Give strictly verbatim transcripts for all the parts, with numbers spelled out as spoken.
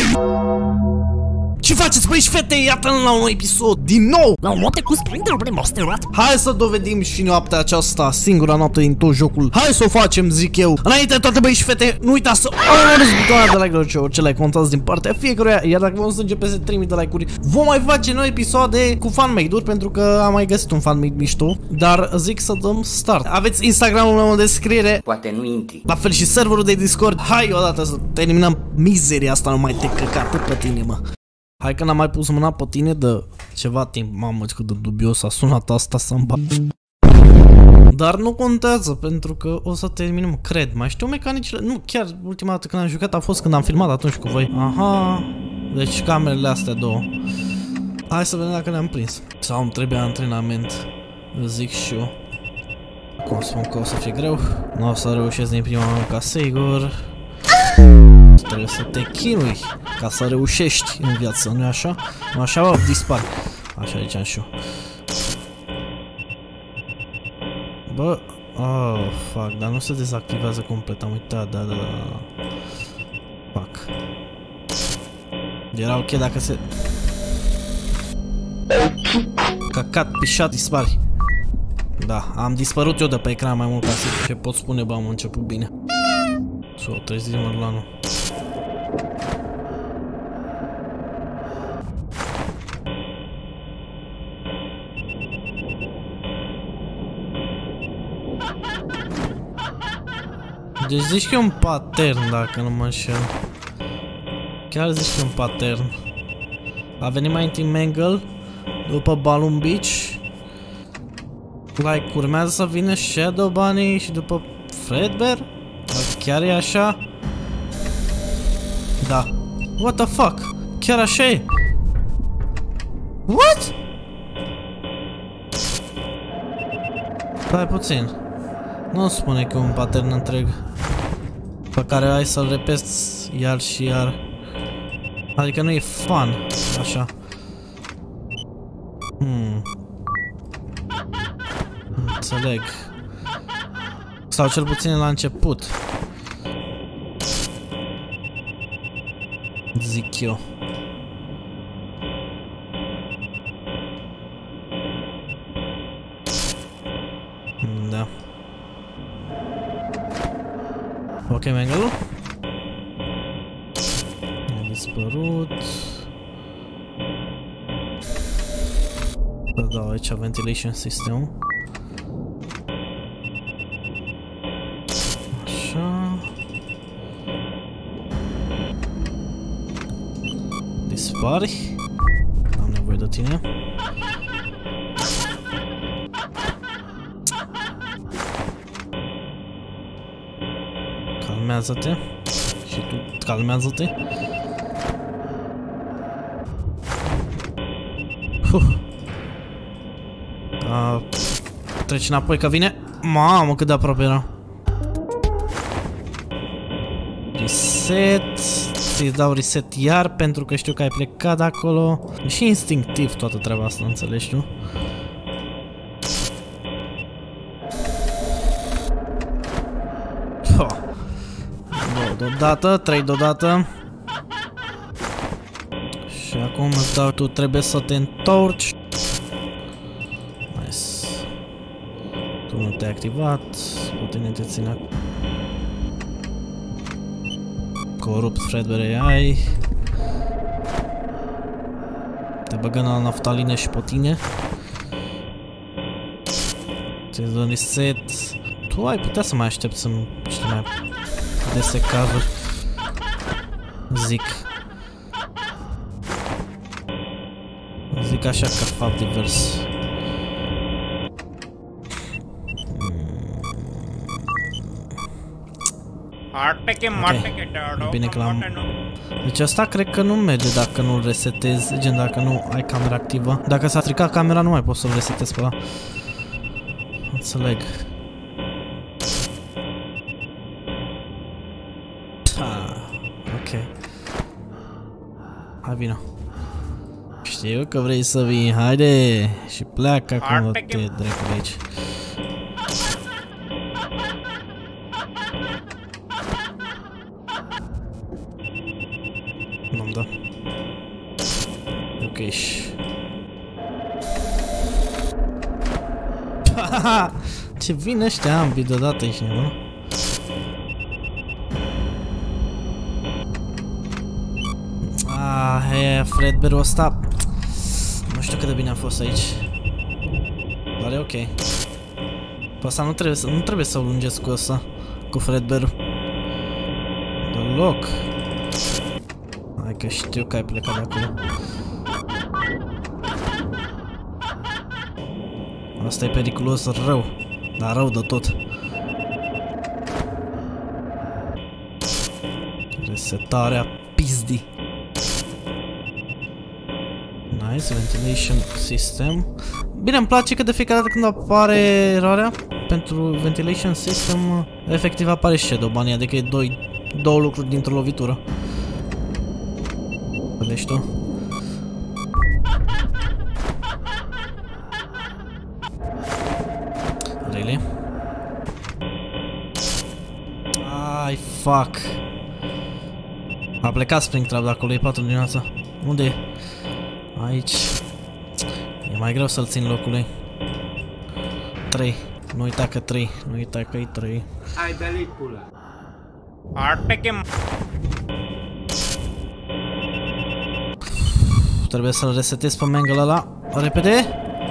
Ce faceți, băi și fete? Iată la un nou episod, din nou, la un noapte cu Splinter Remastered. Hai să dovedim și noaptea aceasta, singura noapte din tot jocul. Hai să o facem, zic eu. Înainte de toate, băi și fete, nu uitați să apăsați butonul de like-uri și orice like contați din partea fiecăruia. Iar dacă vom să începe să trimite like-uri, vom mai face noi episoade cu fanmade-uri, pentru că am mai găsit un fanmade mișto. Dar zic să dăm start. Aveți Instagramul meu în descriere. Poate nu intri. La fel și serverul de Discord. Hai odată să terminăm mizeria asta, nu mai te căcat pe tine, mă. Hai că n-am mai pus mâna pe tine de ceva timp. Mamă, cât de dubios a sunat asta să-mi bat. Dar nu contează, pentru că o să terminăm, cred. Mai știu mecanicile? Nu, chiar ultima dată când am jucat a fost când am filmat atunci cu voi. Aha, deci camerele astea două. Hai să vedem dacă ne-am prins. Sau îmi trebuie antrenament, zic și eu. Cum spun că o să fie greu. Nu o să reușesc din prima mână ca sigur. Trebuie să te chinui ca să reușești în viață, nu-i așa? Nu așa, bă, dispar. Așa ziceam și eu. Bă, oh, fuck, dar nu se dezactivează complet, am uitat, da, da, da. Fuck. Era ok dacă se... Căcat, pișat, dispari. Da, am dispărut eu de pe ecran mai mult ca să... Ce pot spune, bă, am început bine. S-o trezit Mărlanu. Deci zici că e un pattern, dacă nu mă înșel. Chiar zici că e un pattern. A venit mai întâi Mangle, după Balloon Beach. Like, urmează să vină Shadow Bunny și după Fredbear? Chiar e așa? Da. What the fuck? Chiar așa e? What? Stai puțin. Nu spune că e un pattern întreg pe care ai să-l repeți iar și iar. Adică nu e fun, așa. Hmm. Înțeleg. Sau cel puțin la început. Zic eu. Da. Ok, Mangle-ul. A dispărut. Să dau aici ventilation system. Așa. Dispari. Am nevoie de tine. Calmează-te. Și tu calmează-te. Uh, treci înapoi că vine. Mamă, cât de aproape era. Reset. Să-i dau reset iar pentru că știu că ai plecat de acolo. E și instinctiv toată treaba asta, înțelegi tu? Două deodată, trei deodată. Și acum îți dau, tu trebuie să te întorci. Nice. Tu nu te-ai activat. Cu tine te ține. Corupt Fredbear ai. Te băgăm la naftaline și pe tine. Ți-ai dă reset. Tu ai putea să mai aștepți să-mi știi mai dese cover. Zic. Zic așa ca fapt divers. Okay. Bine că l-am... Deci asta cred că nu merge dacă nu-l resetezi, gen dacă nu ai camera activă. Dacă s-a stricat camera nu mai poți să-l resetezi pe ăla. Înțeleg. Ah, ok. Hai vino. Știu că vrei să vii, haide! Și pleacă acum, te dracu de aici. Nu-mi dă. Ok. Ce vin ăștia ambii deodată, ești nebun? Ah, e Fredbear-ul ăsta. Nu știu cât de bine a fost aici. Dar e ok. Pe ăsta nu trebuie să, nu trebuie să-l lungesc cu ăsta. Cu Fredbear-ul. Deloc. Hai că știu că ai plecat de acolo. Asta e periculos rău. Dar rău de tot. Resetarea pizdii. Nice, ventilation system. Bine, îmi place că de fiecare dată când apare eroarea pentru ventilation system, efectiv apare shadow banii, adică e doi, două lucruri dintr-o lovitură. Vedeți tu? Really? Ai, fuck. A plecat Springtrap de acolo, e patru dimineața. Unde e? Aici. E mai greu să-l țin locului. trei. Nu uita că trei. Nu uita că e trei. Ai dă-li pula. Trebuie să-l resetez pe Mangle ăla. Repede.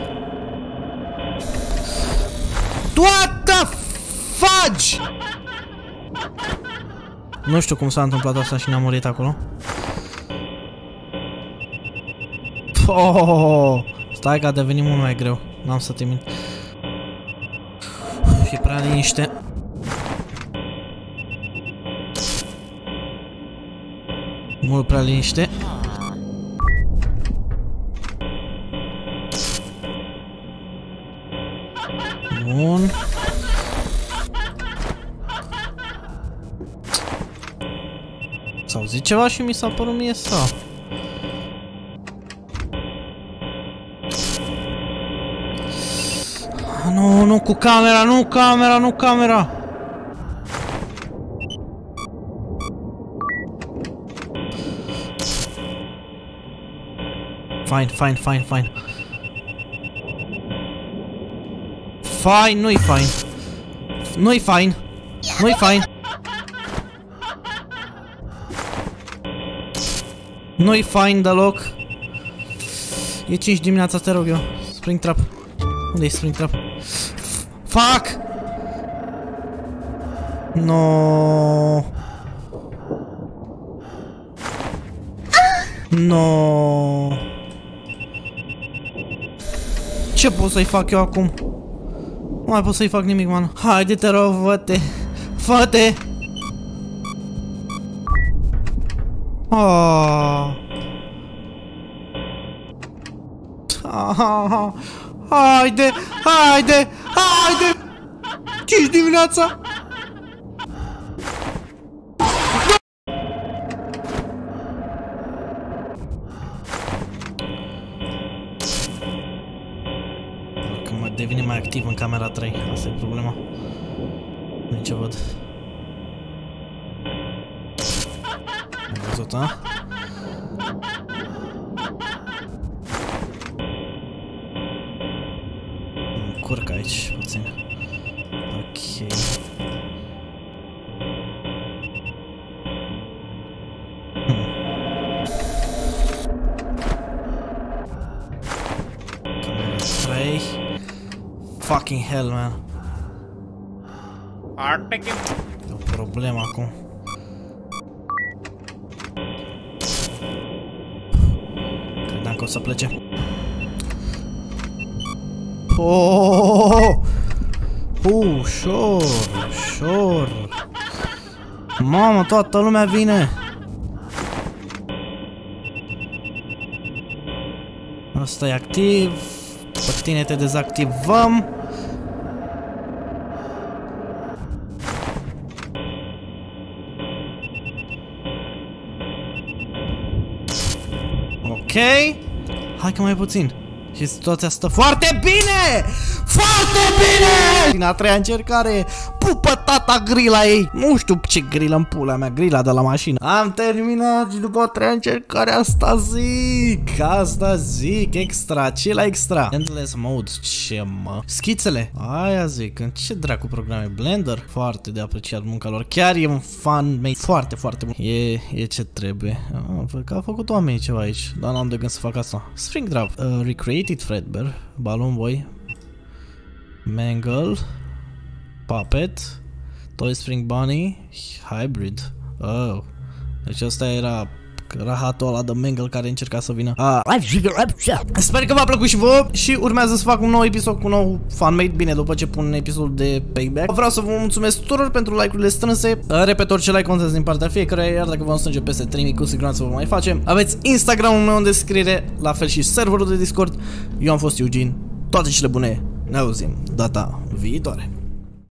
What the fudge? Nu știu cum s-a întâmplat asta și ne-a murit acolo. Oh, stai că a devenit mult mai greu. N-am să te mint. E prea liniște. Mult prea liniște. Bun. S-au zis ceva și mi s-a părut mie sau? Nu, nu cu camera, nu camera, nu camera. Fine, fine, fine, fine. Fine, nu-i fine. Nu-i fine. Nu-i fine. Nu-i fine deloc. E cinci dimineața, te rog eu. Springtrap. Unde-i Springtrap? Fuck! No. No. Ce pot să-i fac eu acum? Nu mai pot să-i fac nimic, man. Haide, te rog, fă-te. Fă-te! Oh. Ah. Haide! Haide! Haide! cinci dimineața! Că mă devine mai activ în camera trei, asta e problema. Nu ce văd. Am văzut, a? Curc aici, puțin. Ok. Hmm. Camera trei. Fucking hell, man. E o problemă acum. Credeam că o să plece. Oh, uh, ușor, ușor. Mamă, toată lumea vine. Asta e activ. Pe tine te dezactivăm. Ok. Hai că mai puțin. Și situația stă foarte bine! Foarte bine! Din a treia încercare, pupă tata grila ei. Nu știu ce grilă în pula mea, grila de la mașină. Am terminat și după trei încercare asta zic. Asta zic, extra, ce la extra? Endless mode, ce mă? Schițele, aia zic, în ce dracu programe? Blender? Foarte de apreciat munca lor. Chiar e un fan made foarte, foarte bun. E, e ce trebuie. Ah, văd că au făcut oamenii ceva aici, dar n-am de gând să fac asta. Spring Drop, uh, Recreated Fredbear, Balloon Boy, Mangle, Puppet, Toy Spring Bunny, Hybrid. Oh. Deci asta era rahatul ăla de Mangle care încerca să vină. Ah. Sper că v-a plăcut și vouă și urmează să fac un nou episod cu un nou fanmade. Bine, după ce pun un episod de Payback. Vreau să vă mulțumesc tuturor pentru like-urile strânse. Repet, orice like contează din partea fiecăruia, iar dacă vă strânge peste trei mii, cu siguranță vă mai facem. Aveți Instagram-ul meu în descriere, la fel și serverul de Discord. Eu am fost Eugene. Toate cele bune. Ne auzim data viitoare.